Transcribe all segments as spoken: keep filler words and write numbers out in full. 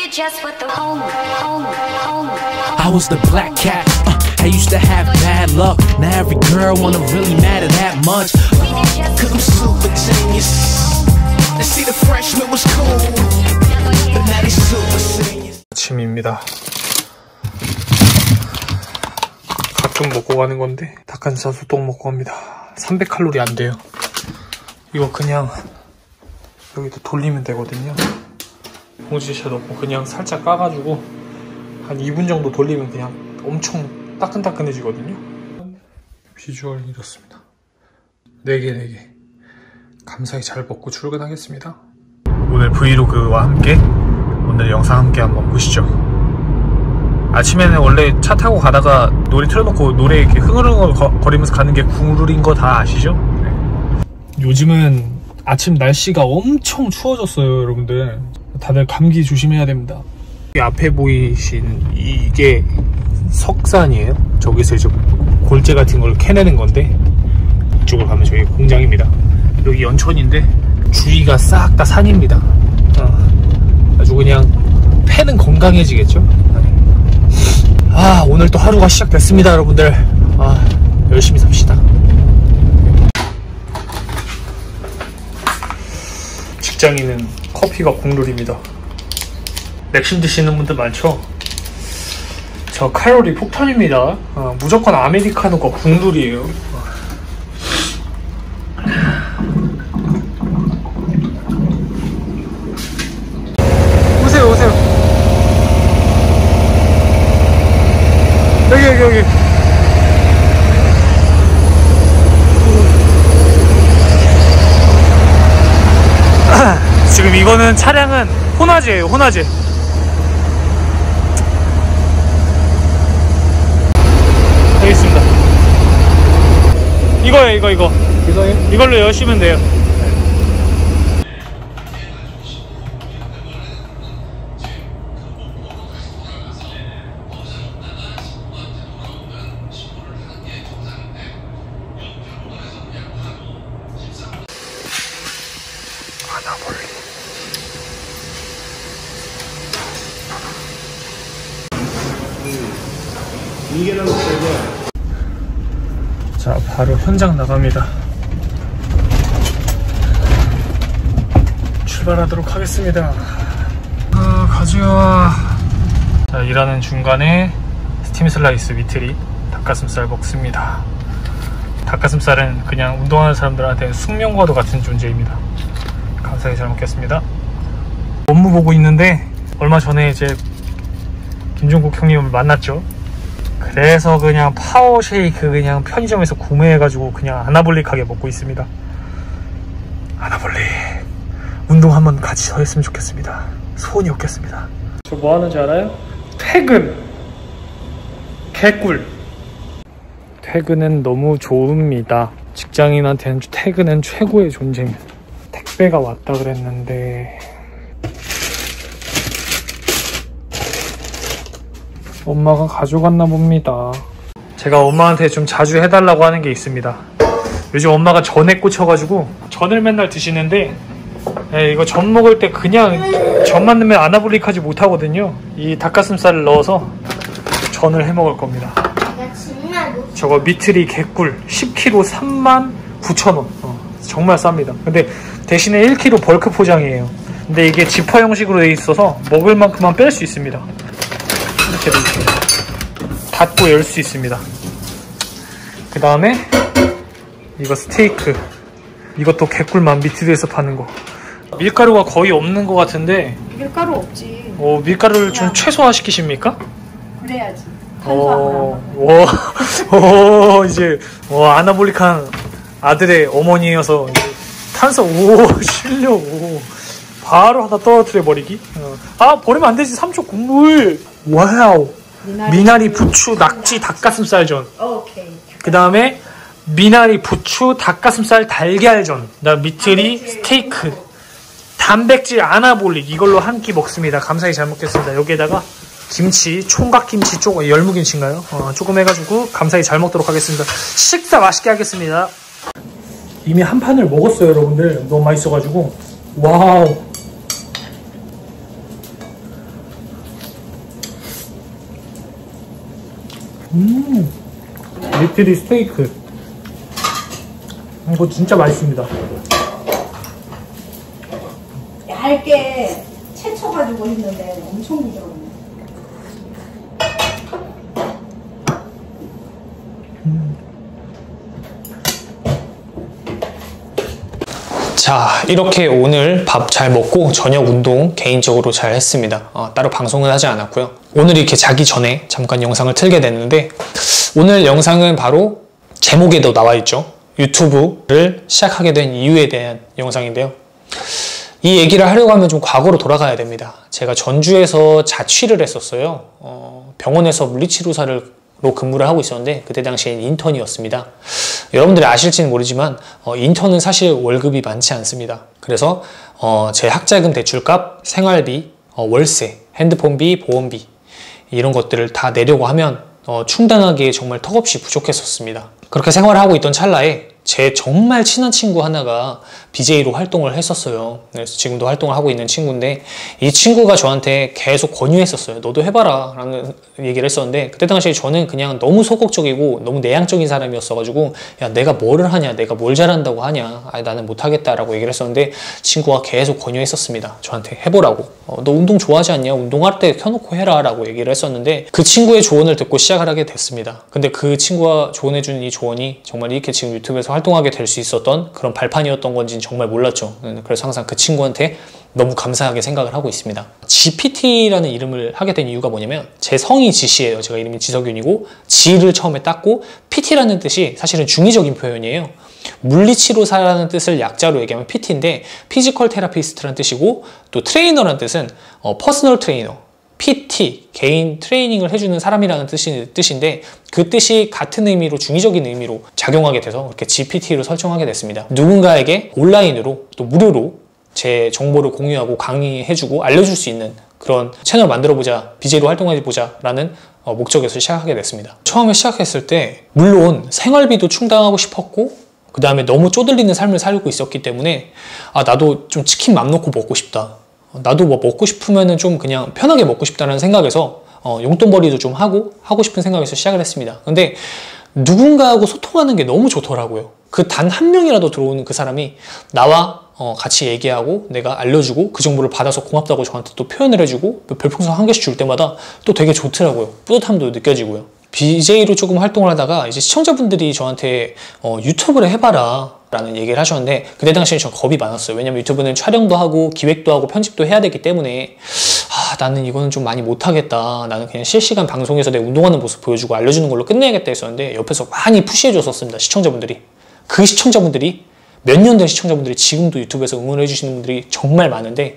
I was the black cat. Uh, I used to have bad luck. Now every girl wanna really matter that much. Cause I'm super genius. They see the freshman was cool, but now they super seniors. 아침입니다. 가끔 먹고 가는 건데 닭가슴살 소떡 먹고 갑니다. 삼백 칼로리 안 돼요. 이거 그냥 여기다 돌리면 되거든요. 봉지채 넣고 그냥 살짝 까가지고 한 이 분 정도 돌리면 그냥 엄청 따끈따끈해지거든요. 비주얼 이렇습니다. 네 개 네 개 감사히 잘 먹고 출근하겠습니다. 오늘 브이로그와 함께 오늘 영상 함께 한번 보시죠. 아침에는 원래 차 타고 가다가 노래 틀어놓고 노래 이렇게 흥얼흥얼거리면서 가는 게 국룰인 거 다 아시죠? 네. 요즘은 아침 날씨가 엄청 추워졌어요, 여러분들. 다들 감기 조심해야 됩니다. 이 앞에 보이신 이게 석산이에요. 저기서 이제 골재 같은 걸 캐내는 건데 이쪽으로 가면 저희 공장입니다. 여기 연천인데 주위가 싹 다 산입니다. 어, 아주 그냥 폐는 건강해지겠죠. 아, 오늘 또 하루가 시작됐습니다, 여러분들. 아, 열심히 삽시다. 직장인은 커피가 국룰입니다. 맥심 드시는 분들 많죠? 저 칼로리 폭탄입니다. 어, 무조건 아메리카노가 국룰이에요. 오세요, 오세요. 여기, 여기, 여기. 지금 이거는 차량은 호나제예요, 호나제. 여기 있습니다. 이거예요, 이거, 이거. 이거예요? 이걸로 여시면 돼요. 자, 바로 현장 나갑니다. 출발하도록 하겠습니다. 아, 가져와. 자, 일하는 중간에 스팀 슬라이스 위트리 닭가슴살 먹습니다. 닭가슴살은 그냥 운동하는 사람들한테 숙명과도 같은 존재입니다. 감사히 잘 먹겠습니다. 업무 보고 있는데 얼마 전에 이제 김종국 형님을 만났죠. 그래서 그냥 파워 쉐이크 그냥 편의점에서 구매해가지고 그냥 아나볼릭하게 먹고 있습니다. 아나볼릭 운동 한번 같이 더 했으면 좋겠습니다. 소원이 없겠습니다. 저 뭐 하는지 알아요? 퇴근. 개꿀. 퇴근은 너무 좋습니다. 직장인한테는 퇴근은 최고의 존재입니다. 택배가 왔다 그랬는데 엄마가 가져갔나 봅니다. 제가 엄마한테 좀 자주 해달라고 하는 게 있습니다. 요즘 엄마가 전에 꽂혀가지고 전을 맨날 드시는데 네, 이거 전 먹을 때 그냥 전만 넣으면 아나볼릭하지 못하거든요. 이 닭가슴살을 넣어서 전을 해 먹을 겁니다. 저거 미트리 개꿀 십 킬로그램 삼만 구천 원. 어, 정말 쌉니다. 근데 대신에 일 킬로그램 벌크 포장이에요. 근데 이게 지퍼 형식으로 되어 있어서 먹을 만큼만 뺄 수 있습니다. 이렇게 되어 있습니다. 닫고 열 수 있습니다. 그 다음에 이거 스테이크, 이것도 개꿀만 미트리에서 파는 거. 밀가루가 거의 없는 것 같은데. 밀가루 없지. 어, 밀가루를 좀 최소화 시키십니까? 그래야지. 어, 오, 오, 이제 오, 아나볼릭한 아들의 어머니여서 이제 탄소 오 실력 오 바로 하나 떨어뜨려 버리기. 어. 아, 버리면 안 되지. 삼초 국물. 와우. 미나리, 미나리 부추 낙지 닭가슴살전. 오케이. 그 다음에 미나리 부추 닭가슴살 달걀전. 그다음 미트리 스테이크. 단백질 아나볼릭. 이걸로 한 끼 먹습니다. 감사히 잘 먹겠습니다. 여기에다가 김치, 총각김치 조금, 열무김치인가요? 어, 조금 해가지고 감사히 잘 먹도록 하겠습니다. 식사 맛있게 하겠습니다. 이미 한 판을 먹었어요, 여러분들. 너무 맛있어가지고. 와우. 음, 리트리 스테이크. 이거 진짜 맛있습니다. 얇게 채쳐가지고 했는데 엄청 부드럽네. 자, 이렇게 오늘 밥 잘 먹고 저녁 운동 개인적으로 잘 했습니다. 어, 따로 방송은 하지 않았고요. 오늘 이렇게 자기 전에 잠깐 영상을 틀게 됐는데, 오늘 영상은 바로 제목에도 나와 있죠. 유튜브를 시작하게 된 이유에 대한 영상인데요. 이 얘기를 하려고 하면 좀 과거로 돌아가야 됩니다. 제가 전주에서 자취를 했었어요. 어, 병원에서 물리치료사로 근무를 하고 있었는데 그때 당시엔 인턴이었습니다. 여러분들이 아실지는 모르지만 어, 인턴은 사실 월급이 많지 않습니다. 그래서 어, 제 학자금 대출값, 생활비, 어, 월세, 핸드폰비, 보험비 이런 것들을 다 내려고 하면 어, 충당하기에 정말 턱없이 부족했었습니다. 그렇게 생활을 하고 있던 찰나에 제 정말 친한 친구 하나가 비제이로 활동을 했었어요. 그래서 지금도 활동을 하고 있는 친구인데, 이 친구가 저한테 계속 권유했었어요. 너도 해봐라 라는 얘기를 했었는데, 그때 당시에 저는 그냥 너무 소극적이고 너무 내향적인 사람이었어가지고, 야 내가 뭐를 하냐, 내가 뭘 잘한다고 하냐, 아니, 나는 못하겠다 라고 얘기를 했었는데, 친구가 계속 권유했었습니다. 저한테 해보라고. 어, 너 운동 좋아하지 않냐, 운동할 때 켜놓고 해라 라고 얘기를 했었는데, 그 친구의 조언을 듣고 시작을 하게 됐습니다. 근데 그 친구가 조언해준 이 조언이 정말 이렇게 지금 유튜브에서 활동하게 될 수 있었던 그런 발판이었던 건지는 정말 몰랐죠. 그래서 항상 그 친구한테 너무 감사하게 생각을 하고 있습니다. 지피티라는 이름을 하게 된 이유가 뭐냐면, 제 성이 지씨예요. 제가 이름이 지석윤이고, 지를 처음에 땄고, 피티라는 뜻이 사실은 중의적인 표현이에요. 물리치료사라는 뜻을 약자로 얘기하면 피티인데, 피지컬 테라피스트라는 뜻이고, 또 트레이너라는 뜻은 어, 퍼스널 트레이너, 피티, 개인 트레이닝을 해주는 사람이라는 뜻이, 뜻인데 그 뜻이 같은 의미로, 중의적인 의미로 작용하게 돼서 그렇게 지피티로 설정하게 됐습니다. 누군가에게 온라인으로 또 무료로 제 정보를 공유하고 강의해주고 알려줄 수 있는 그런 채널 만들어보자, 비제이로 활동해보자 라는 어, 목적에서 시작하게 됐습니다. 처음에 시작했을 때 물론 생활비도 충당하고 싶었고, 그 다음에 너무 쪼들리는 삶을 살고 있었기 때문에 아 나도 좀 치킨 맘 놓고 먹고 싶다, 나도 뭐 먹고 싶으면은 좀 그냥 편하게 먹고 싶다는 생각에서 어, 용돈벌이도 좀 하고 하고 싶은 생각에서 시작을 했습니다. 근데 누군가하고 소통하는 게 너무 좋더라고요. 그 단 한 명이라도 들어오는 그 사람이 나와 어, 같이 얘기하고 내가 알려주고 그 정보를 받아서 고맙다고 저한테 또 표현을 해주고 별풍선 한 개씩 줄 때마다 또 되게 좋더라고요. 뿌듯함도 느껴지고요. 비제이로 조금 활동을 하다가 이제 시청자분들이 저한테 어, 유튜브를 해봐라 라는 얘기를 하셨는데, 그때 당시에 전 겁이 많았어요. 왜냐면 유튜브는 촬영도 하고 기획도 하고 편집도 해야 되기 때문에 아 나는 이거는 좀 많이 못하겠다, 나는 그냥 실시간 방송에서 내 운동하는 모습 보여주고 알려주는 걸로 끝내야겠다 했었는데, 옆에서 많이 푸시해 줬었습니다. 시청자분들이. 그 시청자분들이 몇 년 된 시청자분들이 지금도 유튜브에서 응원해 주시는 분들이 정말 많은데,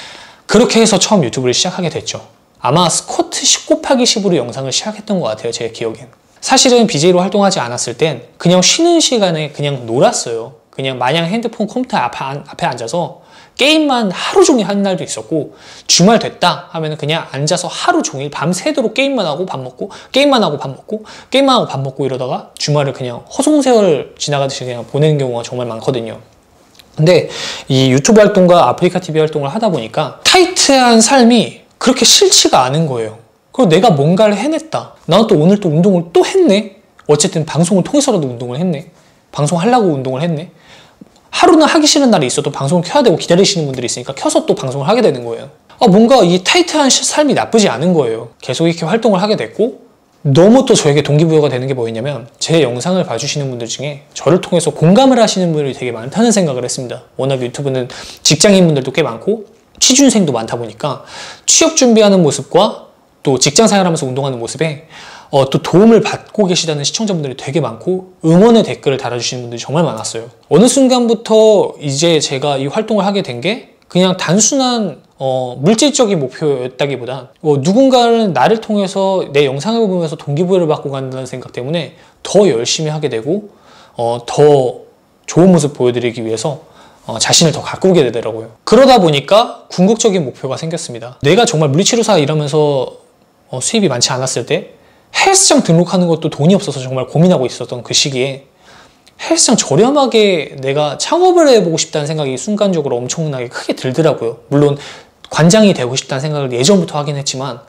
그렇게 해서 처음 유튜브를 시작하게 됐죠. 아마 스쿼트 십 곱하기 십으로 영상을 시작했던 것 같아요, 제 기억엔. 사실은 비제이로 활동하지 않았을 땐 그냥 쉬는 시간에 그냥 놀았어요. 그냥 마냥 핸드폰 컴퓨터 앞에, 앞에 앉아서 게임만 하루 종일 하는 날도 있었고, 주말 됐다 하면 그냥 앉아서 하루 종일 밤새도록 게임만 하고 밥 먹고, 게임만 하고 밥 먹고, 게임만 하고 밥 먹고 이러다가 주말을 그냥 허송세월 지나가듯이 그냥 보내는 경우가 정말 많거든요. 근데 이 유튜브 활동과 아프리카티비 활동을 하다 보니까 타이트한 삶이 그렇게 싫지가 않은 거예요. 그리고 내가 뭔가를 해냈다, 나는 또 오늘 또 운동을 또 했네, 어쨌든 방송을 통해서라도 운동을 했네, 방송하려고 운동을 했네, 하루는 하기 싫은 날이 있어도 방송을 켜야 되고 기다리시는 분들이 있으니까 켜서 또 방송을 하게 되는 거예요. 아, 뭔가 이 타이트한 삶이 나쁘지 않은 거예요. 계속 이렇게 활동을 하게 됐고, 너무 또 저에게 동기부여가 되는 게 뭐였냐면, 제 영상을 봐주시는 분들 중에 저를 통해서 공감을 하시는 분들이 되게 많다는 생각을 했습니다. 워낙 유튜브는 직장인분들도 꽤 많고 취준생도 많다 보니까 취업 준비하는 모습과 또 직장 생활하면서 운동하는 모습에 어, 또 도움을 받고 계시다는 시청자분들이 되게 많고 응원의 댓글을 달아주시는 분들이 정말 많았어요. 어느 순간부터 이제 제가 이 활동을 하게 된 게 그냥 단순한 어, 물질적인 목표였다기보다 어, 누군가는 나를 통해서 내 영상을 보면서 동기부여를 받고 간다는 생각 때문에 더 열심히 하게 되고 어, 더 좋은 모습 보여드리기 위해서 어, 자신을 더 가꾸게 되더라고요. 그러다 보니까 궁극적인 목표가 생겼습니다. 내가 정말 물리치료사 일하면서 어, 수입이 많지 않았을 때 헬스장 등록하는 것도 돈이 없어서 정말 고민하고 있었던 그 시기에 헬스장 저렴하게 내가 창업을 해보고 싶다는 생각이 순간적으로 엄청나게 크게 들더라고요. 물론 관장이 되고 싶다는 생각을 예전부터 하긴 했지만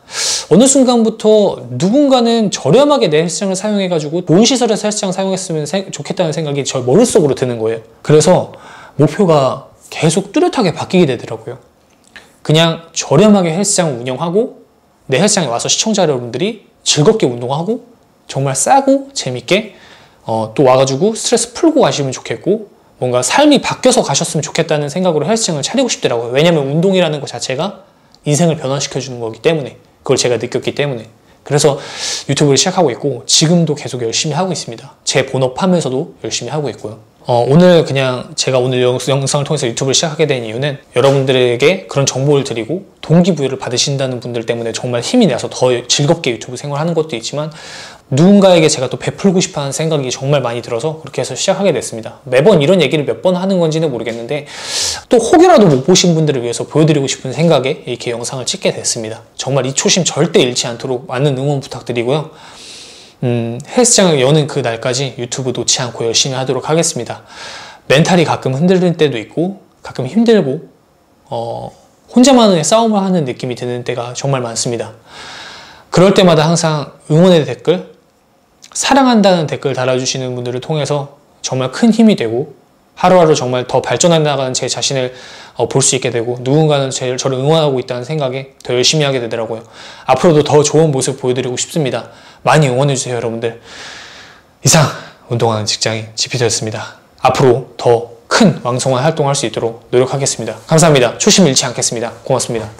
어느 순간부터 누군가는 저렴하게 내 헬스장을 사용해가지고 좋은 시설에서 헬스장 사용했으면 세, 좋겠다는 생각이 저 머릿속으로 드는 거예요. 그래서 목표가 계속 뚜렷하게 바뀌게 되더라고요. 그냥 저렴하게 헬스장 운영하고 내 헬스장에 와서 시청자 여러분들이 즐겁게 운동하고 정말 싸고 재밌게 어, 또 와가지고 스트레스 풀고 가시면 좋겠고 뭔가 삶이 바뀌어서 가셨으면 좋겠다는 생각으로 헬스장을 차리고 싶더라고요. 왜냐면 운동이라는 것 자체가 인생을 변화시켜주는 거기 때문에, 그걸 제가 느꼈기 때문에. 그래서 유튜브를 시작하고 있고 지금도 계속 열심히 하고 있습니다. 제 본업하면서도 열심히 하고 있고요. 어, 오늘 그냥 제가 오늘 영상을 통해서 유튜브를 시작하게 된 이유는 여러분들에게 그런 정보를 드리고 동기부여를 받으신다는 분들 때문에 정말 힘이 나서 더 즐겁게 유튜브 생활하는 것도 있지만 누군가에게 제가 또 베풀고 싶어하는 생각이 정말 많이 들어서 그렇게 해서 시작하게 됐습니다. 매번 이런 얘기를 몇 번 하는 건지는 모르겠는데 또 혹여라도 못 보신 분들을 위해서 보여드리고 싶은 생각에 이렇게 영상을 찍게 됐습니다. 정말 이 초심 절대 잃지 않도록 많은 응원 부탁드리고요. 음, 헬스장을 여는 그 날까지 유튜브 놓지 않고 열심히 하도록 하겠습니다. 멘탈이 가끔 흔들릴 때도 있고 가끔 힘들고 어, 혼자만의 싸움을 하는 느낌이 드는 때가 정말 많습니다. 그럴 때마다 항상 응원의 댓글, 사랑한다는 댓글 달아주시는 분들을 통해서 정말 큰 힘이 되고 하루하루 정말 더 발전해 나가는 제 자신을 어, 볼 수 있게 되고 누군가는 제, 저를 응원하고 있다는 생각에 더 열심히 하게 되더라고요. 앞으로도 더 좋은 모습 보여드리고 싶습니다. 많이 응원해주세요, 여러분들. 이상 운동하는 직장인 지피터였습니다. 앞으로 더 큰 왕성한 활동을 할 수 있도록 노력하겠습니다. 감사합니다. 초심 잃지 않겠습니다. 고맙습니다.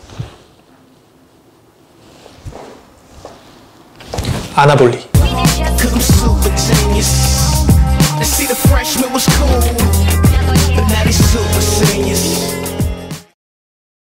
아나볼리. Cause I'm super genius. And see the freshman was cool, but now they super seniors.